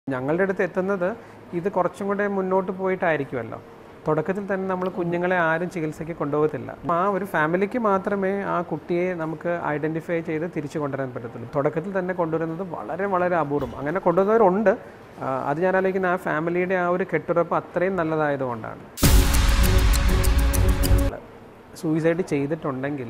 ഞങ്ങളുടെ അടുത്ത് എത്തുന്നത് ഇത് കുറച്ചും കൂടെ മുന്നോട്ട് പോയിട്ടായിരിക്കുമല്ലോ. തുടക്കത്തിൽ തന്നെ നമ്മൾ കുഞ്ഞുങ്ങളെ ആരും ചികിത്സയ്ക്ക് കൊണ്ടുപോകത്തില്ല. ആ ഒരു ഫാമിലിക്ക് മാത്രമേ ആ കുട്ടിയെ നമുക്ക് ഐഡൻറ്റിഫൈ ചെയ്ത് തിരിച്ചു കൊണ്ടുവരാൻ പറ്റത്തുള്ളൂ. തുടക്കത്തിൽ തന്നെ കൊണ്ടുവരുന്നത് വളരെ വളരെ അപൂർവം. അങ്ങനെ കൊണ്ടുവന്നവരുണ്ട്. അത് ഞാൻ ആലോചിക്കുന്ന ആ ഫാമിലിയുടെ ആ ഒരു കെട്ടുറപ്പ് അത്രയും നല്ലതായതുകൊണ്ടാണ്. സൂയിസൈഡ് ചെയ്തിട്ടുണ്ടെങ്കിൽ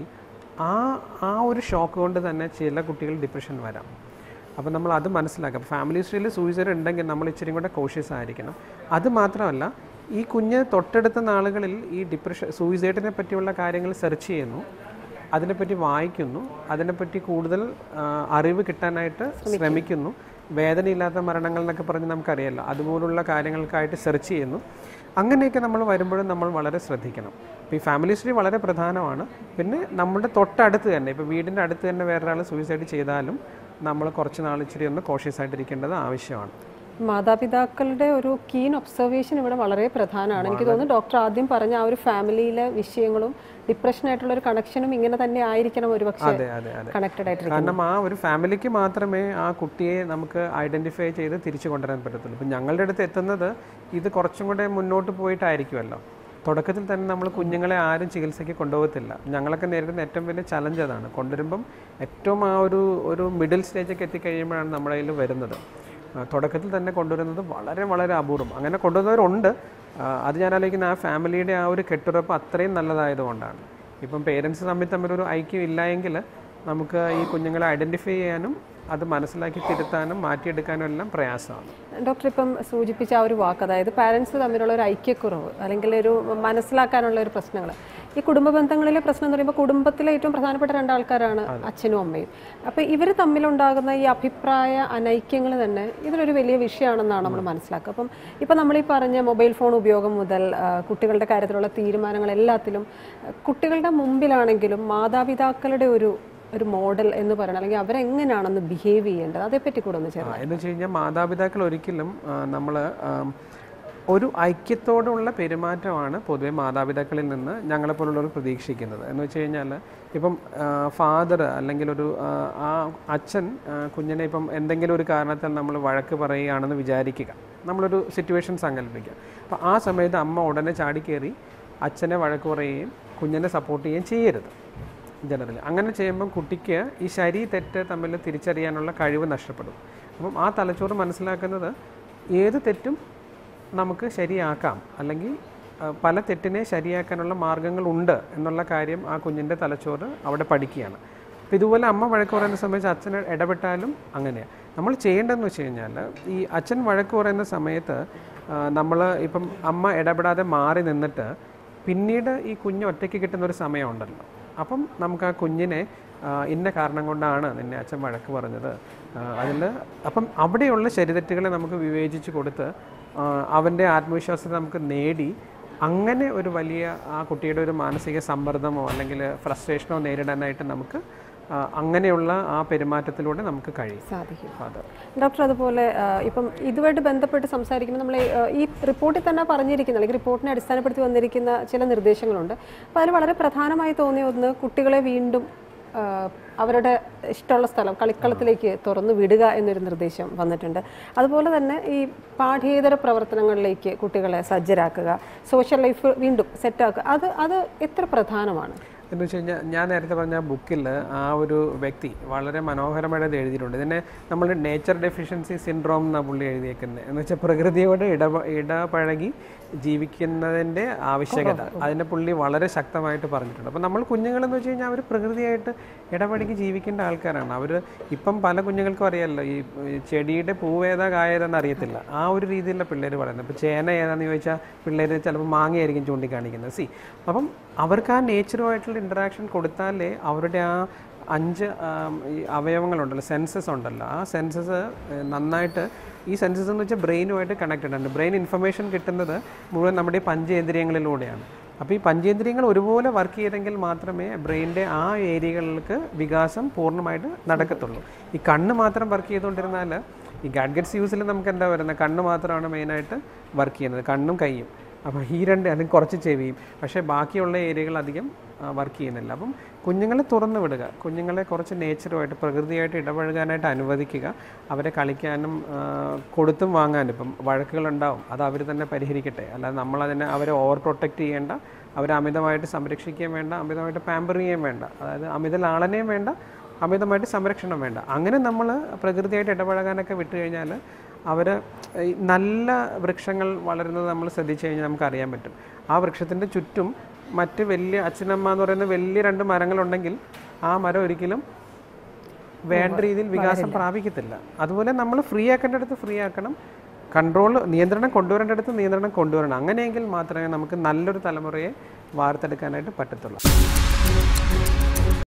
ആ ഒരു ഷോക്ക് കൊണ്ട് തന്നെ ചില കുട്ടികൾ ഡിപ്രഷൻ വരാം. അപ്പോൾ നമ്മൾ അത് മനസ്സിലാക്കാം. ഫാമിലി ഹിസ്റ്ററിയിൽ സൂയിസൈഡ് ഉണ്ടെങ്കിൽ നമ്മൾ ഇച്ചിരി കൂടെ കോഷ്യസ് ആയിരിക്കണം. അത് മാത്രമല്ല, ഈ കുഞ്ഞ് തൊട്ടടുത്ത നാളുകളിൽ ഈ സൂയിസൈഡിനെ പറ്റിയുള്ള കാര്യങ്ങൾ സെർച്ച് ചെയ്യുന്നു, അതിനെപ്പറ്റി വായിക്കുന്നു, അതിനെപ്പറ്റി കൂടുതൽ അറിവ് കിട്ടാനായിട്ട് ശ്രമിക്കുന്നു. വേദനയില്ലാത്ത മരണങ്ങൾ എന്നൊക്കെ പറഞ്ഞ് നമുക്കറിയാമല്ലോ, അതുപോലുള്ള കാര്യങ്ങൾക്കായിട്ട് സെർച്ച് ചെയ്യുന്നു. അങ്ങനെയൊക്കെ നമ്മൾ വരുമ്പോഴും നമ്മൾ വളരെ ശ്രദ്ധിക്കണം. ഇപ്പോൾ ഈ ഫാമിലി ഹിസ്റ്ററി വളരെ പ്രധാനമാണ്. പിന്നെ നമ്മുടെ തൊട്ടടുത്ത് തന്നെ, ഇപ്പോൾ വീടിൻ്റെ അടുത്ത് തന്നെ വേറൊരാൾ സൂയിസൈഡ് ചെയ്താലും നമ്മൾ കുറച്ച് നാൾ ഇച്ചിരി ഒന്ന് കോഷ്യസ് ആയിട്ടിരിക്കേണ്ടത് ആവശ്യമാണ്. മാതാപിതാക്കളുടെ ഒരു കീൻ ഒബ്സർവേഷൻ ഇവിടെ വളരെ പ്രധാനമാണ്. എനിക്ക് തോന്നുന്നു ഡോക്ടർ ആദ്യം പറഞ്ഞ ആ ഒരു ഫാമിലിയിലെ വിഷയങ്ങളും ഡിപ്രഷനായിട്ടുള്ള ഒരു കണക്ഷനും ഇങ്ങനെ തന്നെ ആയിരിക്കണം ഒരുപക്ഷെ കണക്റ്റഡ് ആയിട്ട്. കാരണം ആ ഒരു ഫാമിലിക്ക് മാത്രമേ ആ കുട്ടിയെ നമുക്ക് ഐഡൻറ്റിഫൈ ചെയ്ത് തിരിച്ചു കൊണ്ടുവരാൻ പറ്റത്തുള്ളൂ. ഇപ്പം ഞങ്ങളുടെ അടുത്ത് എത്തുന്നത് ഇത് കുറച്ചും കൂടെ മുന്നോട്ട് പോയിട്ടായിരിക്കുമല്ലോ. തുടക്കത്തിൽ തന്നെ നമ്മൾ കുഞ്ഞുങ്ങളെ ആരും ചികിത്സയ്ക്ക് കൊണ്ടുപോകത്തില്ല. ഞങ്ങളൊക്കെ നേരിടുന്ന ഏറ്റവും വലിയ ചലഞ്ച് അതാണ്. കൊണ്ടുവരുമ്പം ഏറ്റവും ആ ഒരു മിഡിൽ സ്റ്റേജൊക്കെ എത്തിക്കഴിയുമ്പോഴാണ് നമ്മുടെ കയ്യിൽ വരുന്നത്. തുടക്കത്തിൽ തന്നെ കൊണ്ടുവരുന്നത് വളരെ വളരെ അപൂർവം. അങ്ങനെ കൊണ്ടുവന്നവരുണ്ട്. അത് ഞാൻ ആലോചിക്കുന്ന ആ ഫാമിലിയുടെ ആ ഒരു കെട്ടുറപ്പ് അത്രയും നല്ലതായതുകൊണ്ടാണ്. ഇപ്പം പേരൻസ് തമ്മിലൊരു ഐക്യം ഇല്ലായെങ്കിൽ നമുക്ക് ഈ കുഞ്ഞുങ്ങളെ ഐഡൻറ്റിഫൈ ചെയ്യാനും അത് മനസ്സിലാക്കി തിരുത്താനും മാറ്റിയെടുക്കാനും എല്ലാം പ്രയാസമാണ്. ഡോക്ടർ ഇപ്പം സൂചിപ്പിച്ച ആ ഒരു വാക്ക്, അതായത് പാരൻസ് തമ്മിലുള്ള ഒരു ഐക്യക്കുറവ് അല്ലെങ്കിൽ ഒരു മനസ്സിലാക്കാനുള്ള ഒരു പ്രശ്നങ്ങൾ, ഈ കുടുംബ ബന്ധങ്ങളിലെ പ്രശ്നം എന്ന് പറയുമ്പോൾ കുടുംബത്തിലെ ഏറ്റവും പ്രധാനപ്പെട്ട രണ്ടാൾക്കാരാണ് അച്ഛനും അമ്മയും. അപ്പോൾ ഇവർ തമ്മിലുണ്ടാകുന്ന ഈ അഭിപ്രായ അനൈക്യങ്ങൾ തന്നെ ഇതിലൊരു വലിയ വിഷയമാണെന്നാണ് നമ്മൾ മനസ്സിലാക്കുക. അപ്പം ഇപ്പം നമ്മൾ ഈ പറഞ്ഞ മൊബൈൽ ഫോൺ ഉപയോഗം മുതൽ കുട്ടികളുടെ കാര്യത്തിലുള്ള തീരുമാനങ്ങൾ എല്ലാത്തിലും കുട്ടികളുടെ മുമ്പിലാണെങ്കിലും മാതാപിതാക്കളുടെ ഒരു മോഡൽ എന്ന് പറയണം, അല്ലെങ്കിൽ അവരെങ്ങനെയാണെന്ന് ബിഹേവ് ചെയ്യേണ്ടത്, അതേപ്പറ്റി കൂടെ ഒന്ന് ചേർന്ന്. എന്ന് വെച്ച് കഴിഞ്ഞാൽ മാതാപിതാക്കൾ ഒരിക്കലും നമ്മൾ ഒരു ഐക്യത്തോടുള്ള പെരുമാറ്റമാണ് പൊതുവെ മാതാപിതാക്കളിൽ നിന്ന് ഞങ്ങളെപ്പോലുള്ളവർ പ്രതീക്ഷിക്കുന്നത്. എന്ന് വെച്ച് കഴിഞ്ഞാൽ ഇപ്പം ഫാദർ അല്ലെങ്കിൽ ആ അച്ഛൻ കുഞ്ഞിനെ ഇപ്പം എന്തെങ്കിലും ഒരു കാരണത്താൽ നമ്മൾ വഴക്ക് പറയുകയാണെന്ന് വിചാരിക്കുക, നമ്മളൊരു സിറ്റുവേഷൻ സങ്കല്പിക്കുക. അപ്പോൾ ആ സമയത്ത് അമ്മ ഉടനെ ചാടിക്കയറി അച്ഛനെ വഴക്ക് പറയുകയും കുഞ്ഞിനെ സപ്പോർട്ട് ചെയ്യുകയും ചെയ്യരുത്. ജനറലി അങ്ങനെ ചെയ്യുമ്പം കുട്ടിക്ക് ഈ ശരി തെറ്റ് തമ്മിൽ തിരിച്ചറിയാനുള്ള കഴിവ് നഷ്ടപ്പെടും. അപ്പം ആ തലച്ചോറ് മനസ്സിലാക്കുന്നത് ഏത് തെറ്റും നമുക്ക് ശരിയാക്കാം, അല്ലെങ്കിൽ പല തെറ്റിനെ ശരിയാക്കാനുള്ള മാർഗ്ഗങ്ങളുണ്ട് എന്നുള്ള കാര്യം ആ കുഞ്ഞിൻ്റെ തലച്ചോറ് അവിടെ പഠിക്കുകയാണ്. അപ്പോൾ ഇതുപോലെ അമ്മ വഴക്ക് പറയുന്ന സമയത്ത് അച്ഛൻ ഇടപെട്ടാലും അങ്ങനെയാണ്. നമ്മൾ ചെയ്യേണ്ടതെന്ന് വെച്ച് കഴിഞ്ഞാൽ, ഈ അച്ഛൻ വഴക്ക് പറയുന്ന സമയത്ത് നമ്മൾ ഇപ്പം അമ്മ ഇടപെടാതെ മാറി നിന്നിട്ട് പിന്നീട് ഈ കുഞ്ഞ് ഒറ്റയ്ക്ക് കിട്ടുന്നൊരു സമയമുണ്ടല്ലോ, അപ്പം നമുക്ക് ആ കുഞ്ഞിനെ ഇന്ന കാരണം കൊണ്ടാണ് നിന്നെ അച്ഛൻ വഴക്ക് പറഞ്ഞത്, അപ്പം അവിടെയുള്ള ശരിതെറ്റുകളെ നമുക്ക് വിവേചിച്ച് കൊടുത്ത് അവൻ്റെ ആത്മവിശ്വാസത്തെ നമുക്ക് നേടി അങ്ങനെ ഒരു വലിയ ആ കുട്ടിയുടെ ഒരു മാനസിക സമ്മർദ്ദമോ അല്ലെങ്കിൽ ഫ്രസ്ട്രേഷനോ നേരിടാനായിട്ട് നമുക്ക് അങ്ങനെയുള്ള ആ പെരുമാറ്റത്തിലൂടെ നമുക്ക് സാധിക്കും. ഡോക്ടർ, അതുപോലെ ഇപ്പം ഇതുമായിട്ട് ബന്ധപ്പെട്ട് സംസാരിക്കുമ്പോൾ നമ്മൾ ഈ റിപ്പോർട്ടിൽ തന്നെ പറഞ്ഞിരിക്കുന്ന അല്ലെങ്കിൽ റിപ്പോർട്ടിനെ അടിസ്ഥാനപ്പെടുത്തി വന്നിരിക്കുന്ന ചില നിർദ്ദേശങ്ങളുണ്ട്. അപ്പോൾ അതിൽ വളരെ പ്രധാനമായി തോന്നിയ ഒന്ന്, കുട്ടികളെ വീണ്ടും അവരുടെ ഇഷ്ടമുള്ള സ്ഥലം കളിക്കളത്തിലേക്ക് തുറന്നു വിടുക എന്നൊരു നിർദ്ദേശം വന്നിട്ടുണ്ട്. അതുപോലെ തന്നെ ഈ പാഠ്യേതര പ്രവർത്തനങ്ങളിലേക്ക് കുട്ടികളെ സജ്ജരാക്കുക, സോഷ്യൽ ലൈഫ് വീണ്ടും സെറ്റാക്കുക, അത് എത്ര പ്രധാനമാണ്? എന്ന് വെച്ച് കഴിഞ്ഞാൽ, ഞാൻ നേരത്തെ പറഞ്ഞ ബുക്കിൽ ആ ഒരു വ്യക്തി വളരെ മനോഹരമായിട്ട് എഴുതിയിട്ടുണ്ട്. ഇതിനെ നമ്മൾ നേച്ചർ ഡെഫിഷ്യൻസി സിൻഡ്രോം എന്നാണ് പുള്ളി എഴുതിയേക്കുന്നത്. എന്ന് വെച്ചാൽ പ്രകൃതിയോട് ഇടപഴകി ജീവിക്കുന്നതിൻ്റെ ആവശ്യകത, അതിനെ പുള്ളി വളരെ ശക്തമായിട്ട് പറഞ്ഞിട്ടുണ്ട്. അപ്പോൾ നമ്മൾ കുഞ്ഞുങ്ങളെന്ന് വെച്ച് കഴിഞ്ഞാൽ അവർ പ്രകൃതിയായിട്ട് ഇടപഴകി ജീവിക്കേണ്ട ആൾക്കാരാണ്. അവർ ഇപ്പം പല കുഞ്ഞുങ്ങൾക്കും അറിയാമല്ലോ, ഈ ചെടിയുടെ പൂവേതാ കായേതാന്ന് അറിയത്തില്ല, ആ ഒരു രീതിയിലുള്ള പിള്ളേർ പറയുന്നത്. ഇപ്പോൾ ചേന ഏതാണെന്ന് ചോദിച്ചാൽ പിള്ളേർ ചിലപ്പോൾ മാങ്ങയായിരിക്കും ചൂണ്ടിക്കാണിക്കുന്നത്. അപ്പം അവർക്ക് ആ നേച്ചറുമായിട്ടുള്ള ഇൻറ്ററാക്ഷൻ കൊടുത്താലേ അവരുടെ ആ 5 ഈ അവയവങ്ങളുണ്ടല്ലോ, സെൻസസ് ഉണ്ടല്ലോ, ആ സെൻസസ് നന്നായിട്ട്, ഈ സെൻസസ് എന്ന് വെച്ചാൽ ബ്രെയിനുമായിട്ട് കണക്റ്റഡ് ആണ്. ബ്രെയിൻ ഇൻഫർമേഷൻ കിട്ടുന്നത് മുഴുവൻ നമ്മുടെ ഈ പഞ്ചേന്ദ്രിയങ്ങളിലൂടെയാണ്. അപ്പോൾ ഈ പഞ്ചേന്ദ്രിയങ്ങൾ ഒരുപോലെ വർക്ക് ചെയ്തെങ്കിൽ മാത്രമേ ബ്രെയിനിൻ്റെ ആ ഏരിയകൾക്ക് വികാസം പൂർണ്ണമായിട്ട് നടക്കത്തുള്ളൂ. ഈ കണ്ണ് മാത്രം വർക്ക് ചെയ്തുകൊണ്ടിരുന്നാൽ, ഈ ഗാഡ്ഗറ്റ്സ് യൂസിൽ നമുക്ക് എന്താ വരുന്നത്, കണ്ണ് മാത്രമാണ് മെയിനായിട്ട് വർക്ക് ചെയ്യുന്നത്, കണ്ണും കൈയും. അപ്പോൾ ഈ രണ്ട് അല്ലെങ്കിൽ കുറച്ച് ചെവിയും, പക്ഷേ ബാക്കിയുള്ള ഏരിയകൾ അധികം വർക്ക് ചെയ്യുന്നില്ല. അപ്പം കുഞ്ഞുങ്ങളെ തുറന്നു വിടുക, കുഞ്ഞുങ്ങളെ കുറച്ച് നേച്ചറുമായിട്ട് പ്രകൃതിയായിട്ട് ഇടപഴകാനായിട്ട് അനുവദിക്കുക, അവരെ കളിക്കാനും കൊടുത്തും വാങ്ങാനും. ഇപ്പം വഴക്കുകളുണ്ടാവും, അത് അവർ തന്നെ പരിഹരിക്കട്ടെ, അല്ലാതെ നമ്മളതിനെ അവരെ ഓവർ പ്രൊട്ടക്റ്റ് ചെയ്യേണ്ട, അവരെ അമിതമായിട്ട് സംരക്ഷിക്കുകയും വേണ്ട, അമിതമായിട്ട് പാമ്പർ ചെയ്യുകയും വേണ്ട, അതായത് അമിത ലാളനയും വേണ്ട, അമിതമായിട്ട് സംരക്ഷണം വേണ്ട. അങ്ങനെ നമ്മൾ പ്രകൃതിയായിട്ട് ഇടപഴകാനൊക്കെ വിട്ടു കഴിഞ്ഞാൽ അവർ നല്ല വൃക്ഷങ്ങൾ വളരുന്നത് നമ്മൾ ശ്രദ്ധിച്ചു കഴിഞ്ഞാൽ നമുക്കറിയാൻ പറ്റും. ആ വൃക്ഷത്തിൻ്റെ ചുറ്റും മറ്റ് വലിയ അച്ഛനമ്മ എന്ന് പറയുന്ന വലിയ 2 മരങ്ങളുണ്ടെങ്കിൽ ആ മരം ഒരിക്കലും വേണ്ട രീതിയിൽ വികാസം പ്രാപിക്കത്തില്ല. അതുപോലെ നമ്മൾ ഫ്രീ ആക്കേണ്ടടുത്ത് ഫ്രീ ആക്കണം, നിയന്ത്രണം കൊണ്ടുവരേണ്ടടുത്ത് നിയന്ത്രണം കൊണ്ടുവരണം. അങ്ങനെയെങ്കിൽ മാത്രമേ നമുക്ക് നല്ലൊരു തലമുറയെ വാർത്തെടുക്കാനായിട്ട് പറ്റത്തുള്ളൂ.